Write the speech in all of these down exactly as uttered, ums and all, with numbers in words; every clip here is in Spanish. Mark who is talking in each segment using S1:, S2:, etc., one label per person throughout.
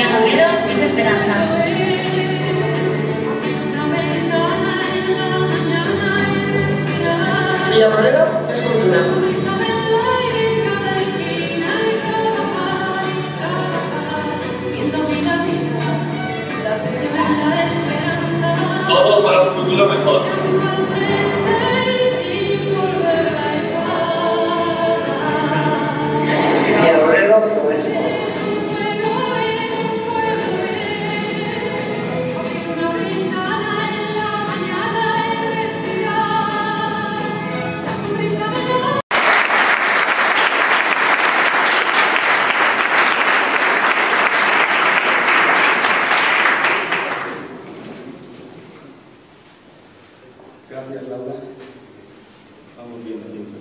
S1: Alfredo es esperanza.
S2: Y Alfredo es cultura.
S3: Todo para un futuro mejor.
S2: Y Alfredo pues
S3: Gracias, Laura. Vamos bien, tiempo.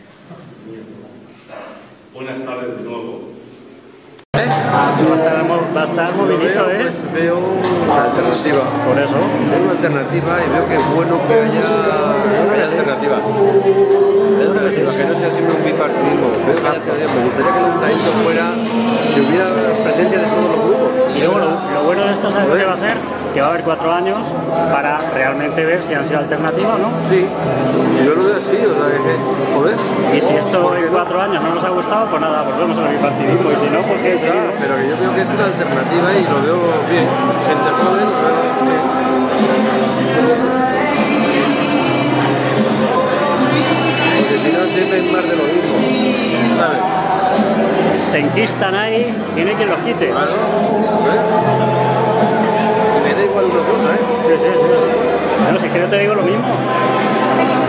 S3: Buenas tardes de nuevo.
S4: Va a estar, va a estar movidito, ¿eh?
S5: Pues veo una alternativa.
S4: Por eso.
S5: Veo una alternativa y veo que es bueno que haya una alternativa. Veo una alternativa, que no sea siempre un bipartidismo. Veo que haya alternativa. Me gustaría que el ayuntamiento fuera, que hubiera presencia de todos los grupos.
S4: Y luego lo, lo bueno de esto, ¿sabes lo que va a ser? Que va a haber cuatro años para realmente ver si han sido alternativa o no.
S5: Sí, y yo lo veo así, o sea, que, joder.
S4: Y si esto en cuatro años no nos ha gustado, pues nada, volvemos al bipartidismo. Y si no, pues qué,
S5: Claro, pero que yo veo que es una alternativa y lo veo bien. Gente joven, lo veo bien. Porque al final siempre es más de lo mismo, ¿sabes?
S4: se enquistan ahí y no hay quien los quite.
S5: Claro, ¿ves? Me da igual una cosa, ¿eh?
S4: Sí, sí, sí. Bueno, si es que yo te digo lo mismo.